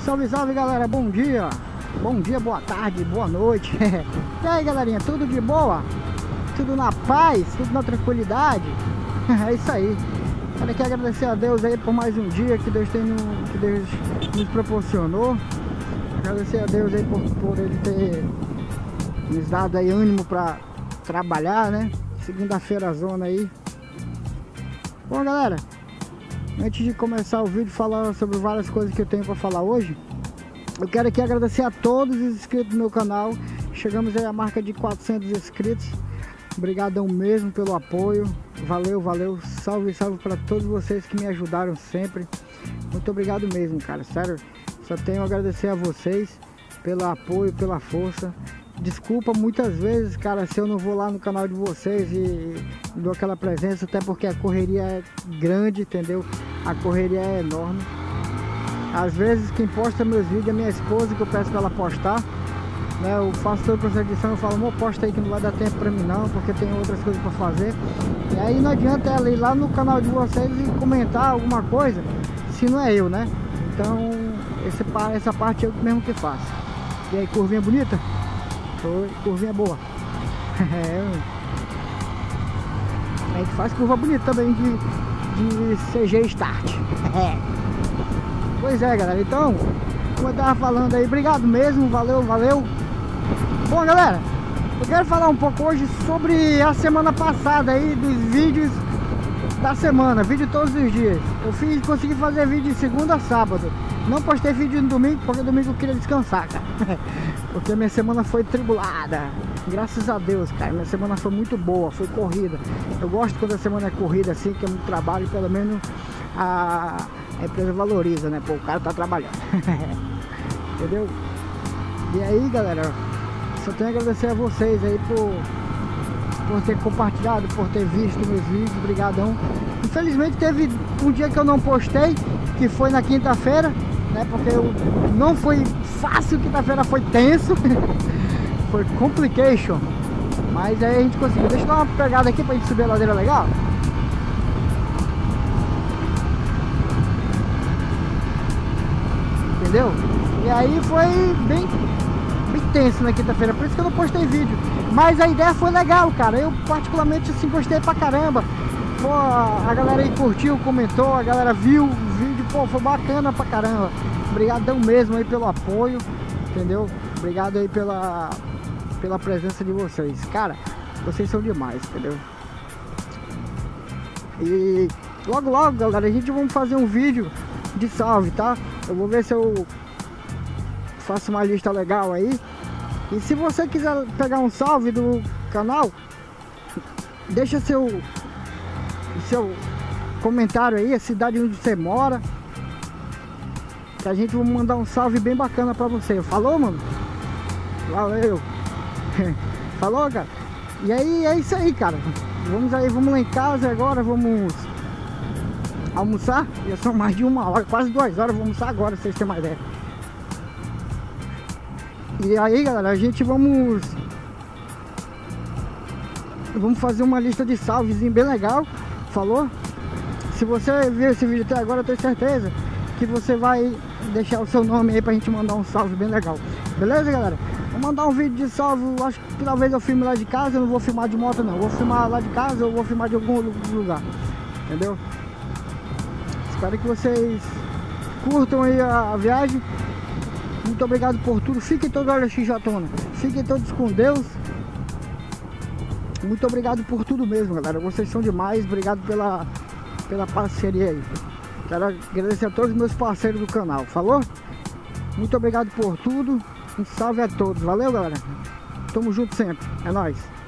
Salve, salve, galera, bom dia, boa tarde, boa noite. E aí, galerinha, tudo de boa? Tudo na paz, tudo na tranquilidade? É isso aí. Quero aqui agradecer a Deus aí por mais um dia que Deus nos proporcionou. Agradecer a Deus aí por Ele ter nos dado aí ânimo para trabalhar, né? Segunda-feira zona aí. Bom, galera, antes de começar o vídeo falando sobre várias coisas que eu tenho para falar hoje, eu quero aqui agradecer a todos os inscritos do meu canal. Chegamos aí à marca de 400 inscritos. Obrigadão mesmo pelo apoio. Valeu, valeu. Salve, salve para todos vocês que me ajudaram sempre. Muito obrigado mesmo, cara. Sério, só tenho a agradecer a vocês pelo apoio, pela força. Desculpa muitas vezes, cara, se eu não vou lá no canal de vocês e dou aquela presença, até porque a correria é grande, entendeu? A correria é enorme. Às vezes quem posta meus vídeos é minha esposa, que eu peço para ela postar, né? Eu faço todo o processo de edição, eu falo, amor, posta aí que não vai dar tempo para mim não, porque tem outras coisas para fazer. E aí não adianta ela ir lá no canal de vocês e comentar alguma coisa, se não é eu, né? Então, essa parte eu mesmo que faço. E aí, curvinha bonita? Foi, curvinha boa. A gente faz curva bonita também de CG Start. Pois é, galera, então, como eu tava falando aí, obrigado mesmo, valeu, valeu. Bom, galera, eu quero falar um pouco hoje sobre a semana passada aí, dos vídeos da semana, vídeo todos os dias. Eu consegui fazer vídeo de segunda a sábado. Não postei vídeo no domingo, porque domingo eu queria descansar, cara. Porque minha semana foi tribulada. Graças a Deus, cara, minha semana foi muito boa, foi corrida. Eu gosto quando a semana é corrida assim, que é muito trabalho, pelo menos a empresa valoriza, né? Pô, o cara tá trabalhando. Entendeu? E aí, galera, só tenho a agradecer a vocês aí por ter compartilhado, por ter visto meus vídeos, brigadão. Infelizmente teve um dia que eu não postei, que foi na quinta-feira, né? Porque não foi fácil, quinta-feira foi tenso. Foi complication. Mas aí a gente conseguiu. Deixa eu dar uma pegada aqui pra gente subir a ladeira legal. Entendeu? E aí foi bem tenso na quinta-feira, por isso que eu não postei vídeo. Mas a ideia foi legal, cara. Eu particularmente assim gostei pra caramba. Pô, a galera aí curtiu, comentou, a galera viu o vídeo, pô, foi bacana pra caramba. Obrigadão mesmo aí pelo apoio, entendeu? Obrigado aí pela presença de vocês. Cara, vocês são demais, entendeu? E logo logo, galera, a gente vai fazer um vídeo de salve, tá? Eu vou ver se eu faço uma lista legal aí. E se você quiser pegar um salve do canal, deixa seu comentário aí, a cidade onde você mora, que a gente vai mandar um salve bem bacana pra você. Falou, mano? Valeu. Falou, cara? E aí, é isso aí, cara. Vamos lá em casa agora, vamos almoçar. Já são mais de 1 hora, quase 2 horas. Vou almoçar agora, pra vocês terem uma ideia. E aí, galera, a gente vamos fazer uma lista de salvezinho bem legal. Falou? Se você viu esse vídeo até agora, eu tenho certeza que você vai deixar o seu nome aí pra gente mandar um salve bem legal. Beleza, galera? Vou mandar um vídeo de salve. Acho que talvez eu filme lá de casa. Eu não vou filmar de moto não, eu vou filmar lá de casa. Ou vou filmar de algum lugar, entendeu? Espero que vocês curtam aí a viagem. Muito obrigado por tudo. Fiquem todos, olha, XJona, fiquem todos com Deus. Muito obrigado por tudo mesmo, galera. Vocês são demais. Obrigado pela parceria aí. Quero agradecer a todos os meus parceiros do canal. Falou? Muito obrigado por tudo. Um salve a todos. Valeu, galera. Tamo junto sempre. É nóis.